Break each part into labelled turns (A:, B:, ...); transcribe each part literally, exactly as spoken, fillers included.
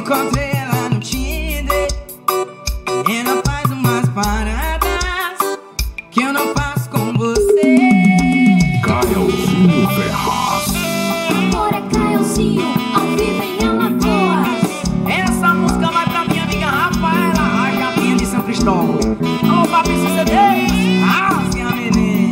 A: encontrei ela no Tinder. Ela faz umas paradas que eu não faço com você.
B: Caiozinho Ferraz.
C: Amor é Caiozinho, ao vivo em Alagoas.
A: Essa música vai pra minha amiga Rafaela, a Japinha de São Cristóvão. Alô, papi, C D, rasgue a menina.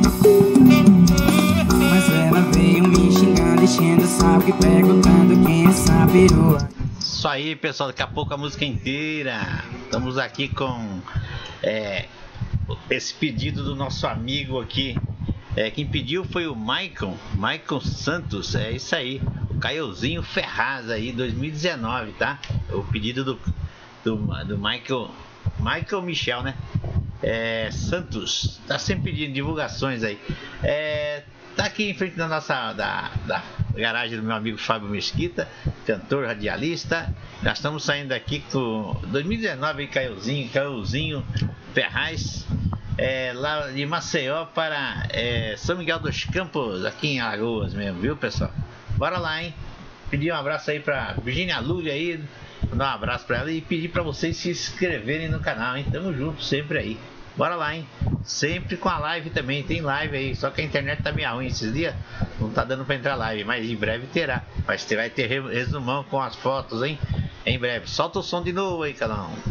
A: Mas ela veio me xingando, enchendo o saco e perguntando quem é essa perua.
D: Isso aí, pessoal, daqui a pouco a música inteira. Estamos aqui com é, esse pedido do nosso amigo aqui. É, quem pediu foi o Michael, Michael Santos, é isso aí, o Caiozinho Ferraz aí, dois mil e dezenove, tá? O pedido do, do, do Michael, Michael Michel, né? É, Santos, tá sempre pedindo divulgações aí. É, tá aqui em frente da nossa, da, da garagem do meu amigo Fábio Mesquita, cantor, radialista. Nós estamos saindo aqui com dois mil e dezenove aí, Caiozinho, Caiozinho Ferraz. É, lá de Maceió para é, São Miguel dos Campos, aqui em Alagoas mesmo, viu, pessoal? Bora lá, hein? Pedir um abraço aí pra Virginia Lúlia aí, dar um abraço pra ela e pedir pra vocês se inscreverem no canal, hein? Tamo junto sempre aí. Bora lá, hein? Sempre com a live também, tem live aí, só que a internet tá meio ruim esses dias, não tá dando pra entrar live, mas em breve terá. Mas vai ter resumão com as fotos, hein? Em breve. Solta o som de novo aí, cada um.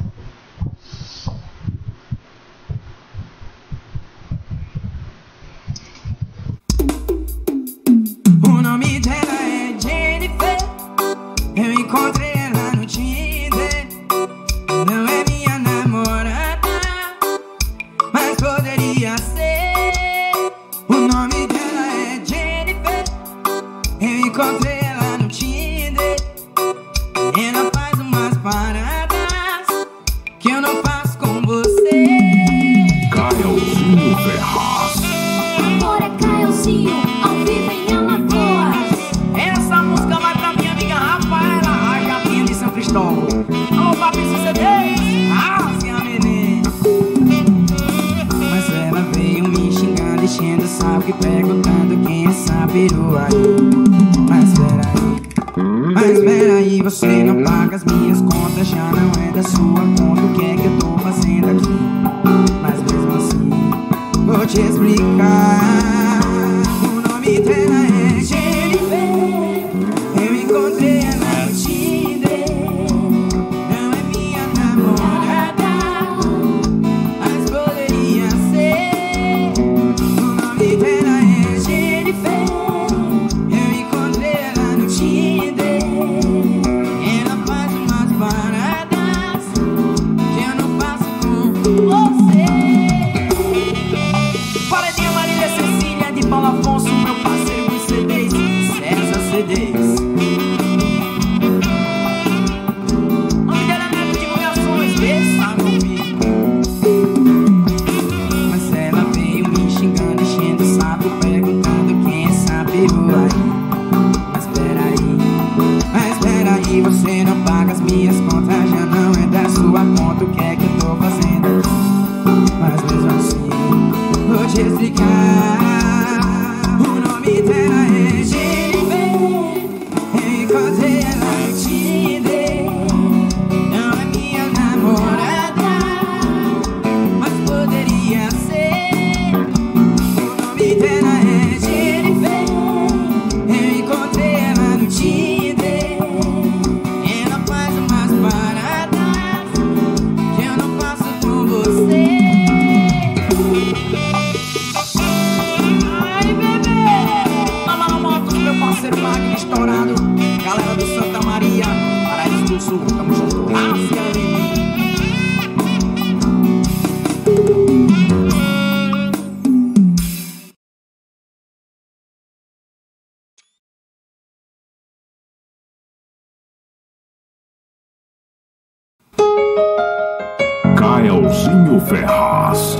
A: O nome dela é Jennifer. Eu encontrei ela no Tinder. Não é minha namorada, mas poderia ser. O nome dela é Jennifer. Eu encontrei ela no Tinder. Ela faz umas paradas que eu não faço com você.
B: Caiozinho Ferraz.
C: Amor é Caiozinho, ao vivo em Alagoas.
A: Essa música vai pra minha amiga Rafaela, a Japinha de São Cristóvão. Alô, papi, C D, rasgue a menina. Mas ela veio me xingando, enchendo o saco e perguntando quem é essa perua aí. Mas peraí, mas peraí, você não paga as minhas contas, já não é da sua conta. O que é que eu tô fazendo aqui? Mas mesmo assim, vou te explicar. O nome dela é Jennifer. Eu encontrei ela no Tinder. Não é minha namorada, mas poderia ser. O nome dela é Jennifer. Eu encontrei ela no Tinder. Ela faz umas paradas que eu não faço com você. Paredinha Marília Cecília de Paulo Afonso, meu parceiro dos C Ds, César C Ds. O nome dela é Neto Divulgações, pensa no vídeo. Mas ela veio me xingando, enchendo o saco, perguntando quem é essa perua aí. Mas peraí, mas peraí, você não paga as minhas contas, já não é da sua conta. O que é que eu tô fazendo aqui? Mas mesmo assim, vou te explicar. O nome dela é Jennifer. Eu encontrei ela no Tinder. Não é minha namorada, mas poderia ser. O nome dela é Jennifer. Eu encontrei ela no Tinder. Ela faz umas paradas que eu não faço com você. Ai, bebê, tava na moto do meu parceiro Magno estourado. Galera do Santa Maria, Paraíso do Sul, tamo junto. Rasga a menina.
B: Caiozinho Ferraz.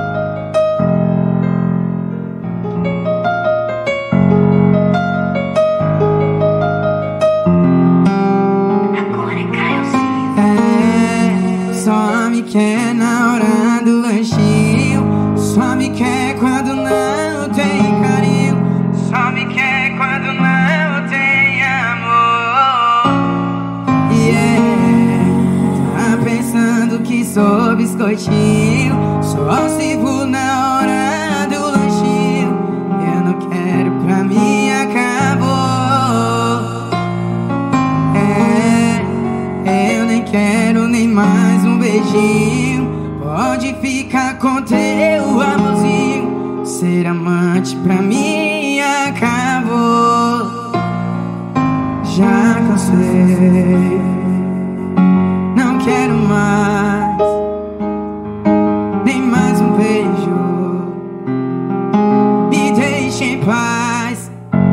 C: Agora é Caiozinho.
A: É, só me quer na hora do lanchinho, só me quer quando não tem carinho, só me quer quando não tem amor. Yeah. biscoitinho, só sirvo na hora do lanchinho. Eu não quero, pra mim acabou. É, eu nem quero nem mais um beijinho. Pode ficar com teu amorzinho. Ser amante pra mim acabou. Já cansei, não quero mais nem mais um beijo. Me deixe em paz.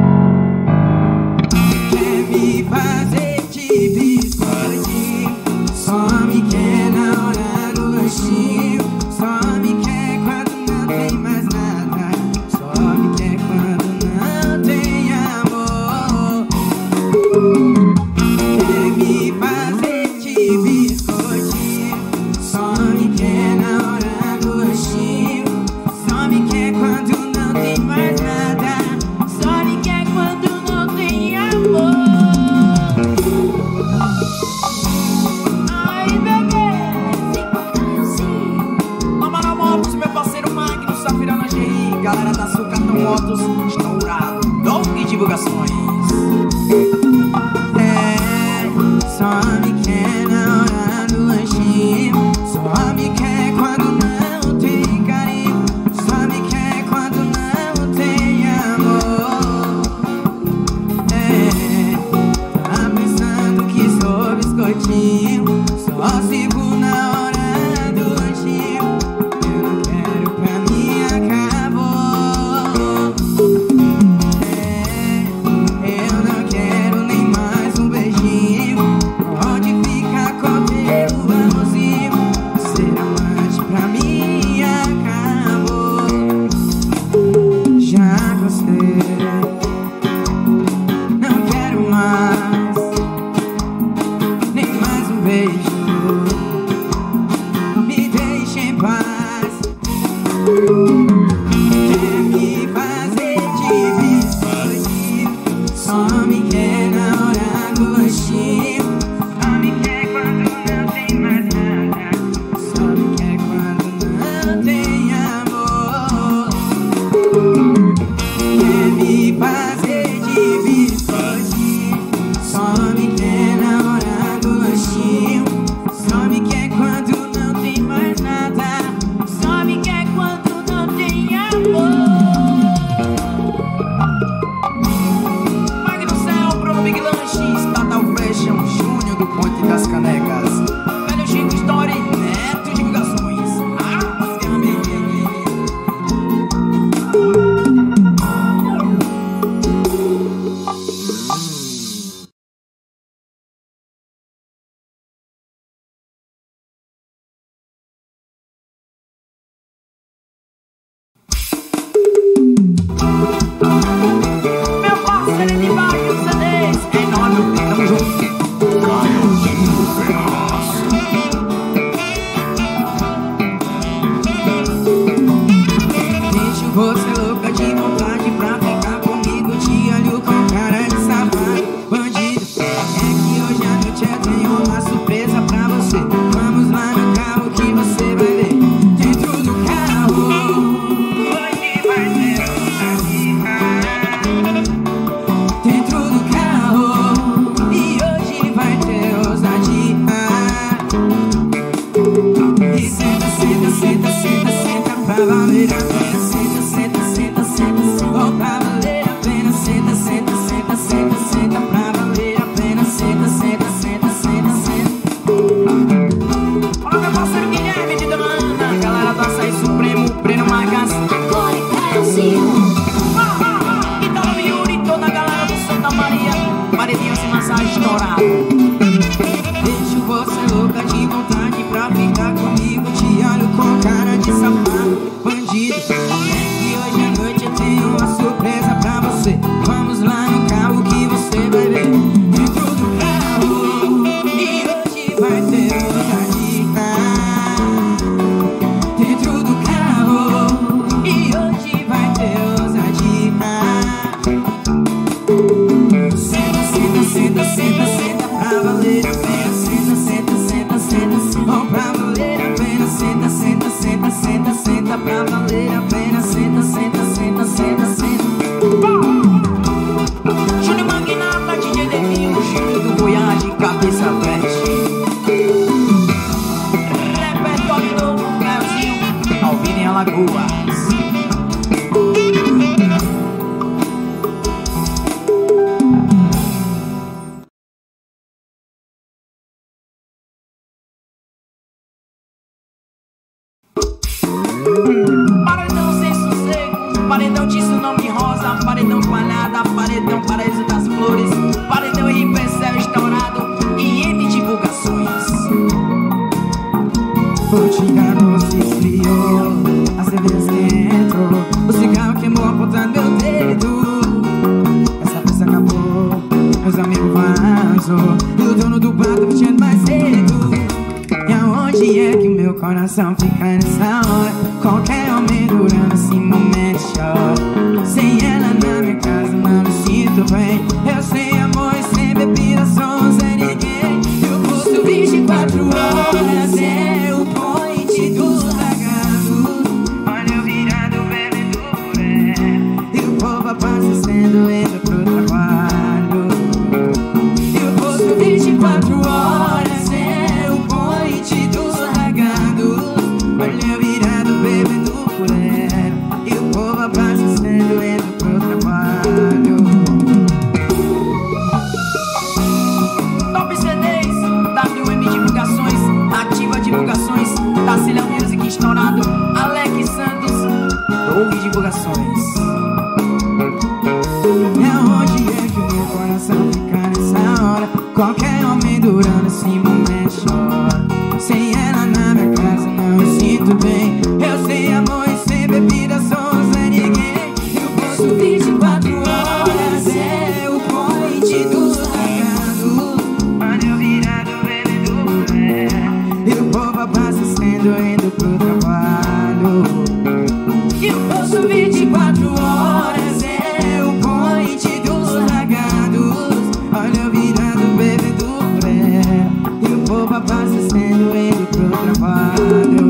A: Quer me fazer de biscoitinho, só me quer na hora do lanchinho. Só me quer quando não tem mais nada. Só me quer quando não tem amor. Quer me fazer de biscoitinho, só me quer na hora do lanchinho. Só me quer quando não tem mais nada. Só me quer quando não tem amor. Ai, bebê, toma na mão pro meu parceiro Magno, Safira Lingerie. Galera da Sucatão Motos, estourado, Dog Divulgações. Só me quer na hora do lanchinho. Só me quer quando não tem carinho. Só me quer quando não tem amor. É, tá pensando que sou biscoitinho, só sigo na hora do lanchinho. Eu não quero, pra mim acabou. É, eu não quero nem mais um beijinho. Pode ficar com teu amorzinho. Ser amante pra mim acabou. Já gostei, não quero mais nem mais um beijo. Me deixe em paz. Quer me fazer de biscoitinho, só me quer na hora do lanchinho. Só me quer quando não tem mais nada. Só me quer quando não tem amor. Quer me fazer de biscoitinho, só me quer na hora do lanchinho. Só me quer quando não tem mais nada. Só me quer quando não tem amor. Magno Céu, Bruno Big Lanches, Tatal Fashion, Júnior do Ponte das Canecas, Velho Chico Story, Neto Divulgações. Ah, se amém. Meu parceiro de vários C Ds, é nóis, tamo junto.
B: Caiozinho Ferraz.
A: Deixo você louca de vontade pra ficar comigo. Te olho com cara de safado, bandido. É que hoje à noite eu tenho uma surpresa pra você. Vamos lá no carro que você vai ver. Dentro do carro, hoje vai ter ousadia. Dentro do carro, e hoje vai ter ousadia. E senta, senta, senta, senta, senta pra valer a pena. Senta, senta, senta, senta, senta, oh, pra valer a pena. Senta, senta, senta, senta, senta pra valer a pena. Senta, senta, senta, senta, senta. Olha meu parceiro Guilherme de Damana, galera do Açaí Supremo, Breno Marcas.
C: Agora é Caiozinho.
A: Ah, ah, ah, Italo Yuri, toda a galera do Santa Maria, Maridinho sem massagem estourado. Deixo você louca de vontade pra ficar comigo. Te olho com cara de safado, bandido. É que hoje à noite eu tenho uma surpresa pra você. Vamos lá no carro que você vai ver. Dentro do carro, e hoje vai ter ousadia. Dentro do carro, e hoje vai ter ousadia. Senta, senta, senta, senta, senta pra valer a pena. Senta, senta, senta, senta, senta, oh, pra valer a pena. Senta, Paredão de tsunami rosa, paredão coalhada, paredão paraíso das flores, paredão R P céu estourado e M divulgações. O cigarro se esfriou, a cerveja dentro, o cigarro queimou apontando meu dedo. Essa festa acabou, meus amigos vazou, e o dono do bar tá vestindo mais cedo. E aonde é que o meu coração fica nessa hora? Qualquer homem durante esse momento chora. Sem ela na minha casa não me sinto bem. Eu sem amor e sem bebida sou sem ninguém. Eu posto vinte e quatro horas, é o point dos lagados. Olha eu virado bebendo puré, e o povo abastecendo indo pro trabalho. Eu posto vinte e quatro horas, é o point dos lagados. Olha eu virado bebendo puré, e o povo abastecendo indo pro trabalho. Top C Ds, W M Divulgações, Ativa Divulgações, Tacília Music estourado, Alex Santos, Doug Divulgações. É onde é que o meu coração fica nessa hora? Qualquer homem durante esse momento chora. Sem ela na minha casa não me sinto bem. Eu sem amor e sem bebida sou sem ninguém. Eu posto vinte e quatro horas, é o point dos lagados. Olha eu virado bebendo puré, e o povo abastecendo indo pro trabalho. Eu posto vinte e quatro horas, é o point dos lagados. Olha eu virado bebendo puré, e o povo abastecendo indo pro trabalho.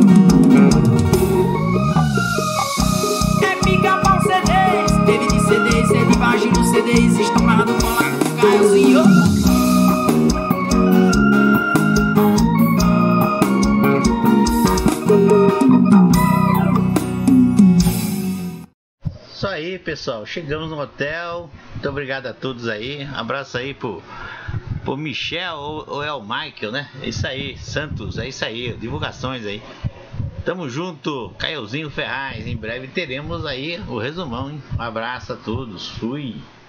A: É Pica-Pau C Ds, teve de C Ds, é de Vagino C Ds, estourado colado com Caiozinho.
D: Isso aí, pessoal, chegamos no hotel. Muito obrigado a todos aí. Abraço aí pro, pro Michel ou, ou é o Michael, né? É isso aí, Santos, é isso aí, divulgações aí. Tamo junto, Caiozinho Ferraz. Em breve teremos aí o resumão, hein? Um abraço a todos, fui.